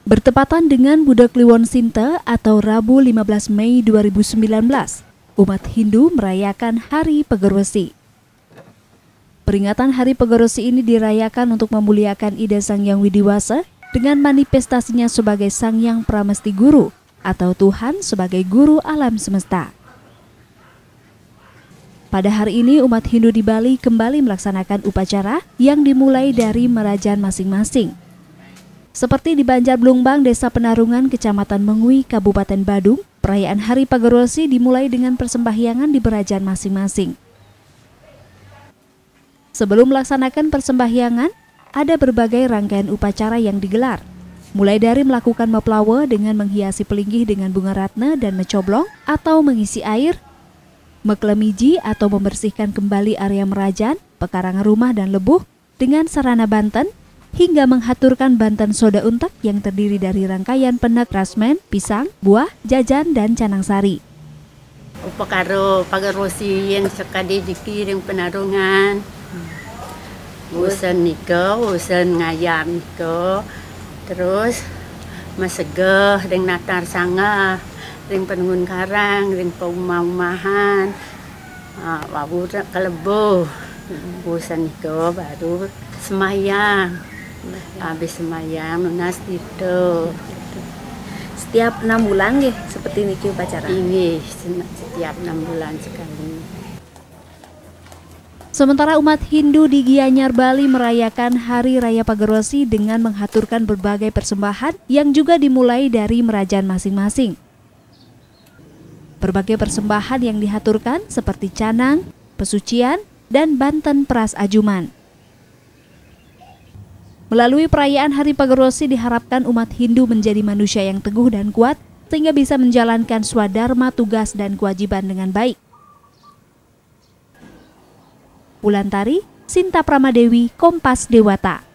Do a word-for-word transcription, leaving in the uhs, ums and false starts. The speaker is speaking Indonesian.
Bertepatan dengan Budak Kliwon Sinta atau Rabu lima belas Mei dua ribu sembilan belas, umat Hindu merayakan Hari Pagerwesi. Peringatan Hari Pagerwesi ini dirayakan untuk memuliakan ide Sang Hyang Widiwasa dengan manifestasinya sebagai Sang Hyang Pramesti Guru atau Tuhan sebagai guru alam semesta. Pada hari ini umat Hindu di Bali kembali melaksanakan upacara yang dimulai dari merajan masing-masing. Seperti di Banjarblumbang, Desa Penarungan, Kecamatan Mengui, Kabupaten Badung, perayaan Hari Pagerwesi dimulai dengan persembahyangan di berajan masing-masing. Sebelum melaksanakan persembahyangan, ada berbagai rangkaian upacara yang digelar. Mulai dari melakukan meplawe dengan menghiasi pelinggih dengan bunga ratna dan mecoblong atau mengisi air, meklemiji atau membersihkan kembali area merajan, pekarangan rumah dan lebuh dengan sarana banten, hingga menghaturkan banten soda untak yang terdiri dari rangkaian penak rasmen, pisang, buah, jajan, dan canang sari. Upakaro Pagerwesi yang sekali dikirim Penarungan. Usan niko, usan ngayam niko, terus masegeh ring natar sanga, ring penungun karang, ring peumah-umahan, wabu kelebuh. Usan niko baru semayang. Habis semayang lunas itu. Setiap enam bulan ya seperti niki upacara. Ini setiap enam bulan sekali. Sementara umat Hindu di Gianyar, Bali merayakan Hari Raya Pagerwesi dengan menghaturkan berbagai persembahan yang juga dimulai dari merajan masing-masing. Berbagai persembahan yang dihaturkan seperti canang, pesucian, dan banten peras ajuman. Melalui perayaan Hari Pagerwesi diharapkan umat Hindu menjadi manusia yang teguh dan kuat sehingga bisa menjalankan swadharma, tugas dan kewajiban dengan baik. Wulantari, Sinta Pramadewi, Kompas Dewata.